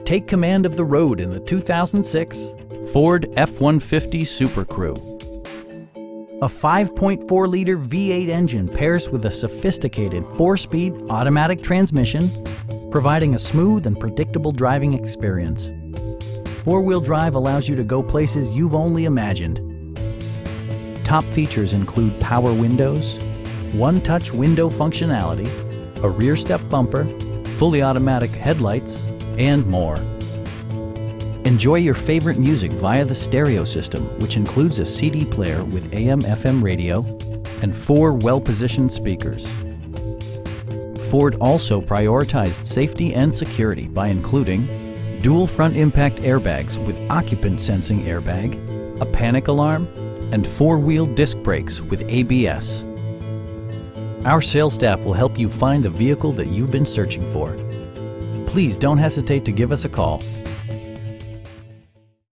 Take command of the road in the 2006 Ford F-150 Super Crew. A 5.4-liter V8 engine pairs with a sophisticated 4-speed automatic transmission, providing a smooth and predictable driving experience. Four-wheel drive allows you to go places you've only imagined. Top features include power windows, one-touch window functionality, a rear step bumper, fully automatic headlights, and more. Enjoy your favorite music via the stereo system, which includes a CD player with AM/FM radio and 4 well-positioned speakers. Ford also prioritized safety and security by including dual front impact airbags with occupant sensing airbag, a panic alarm, and 4-wheel disc brakes with ABS. Our sales staff will help you find the vehicle that you've been searching for. Please don't hesitate to give us a call.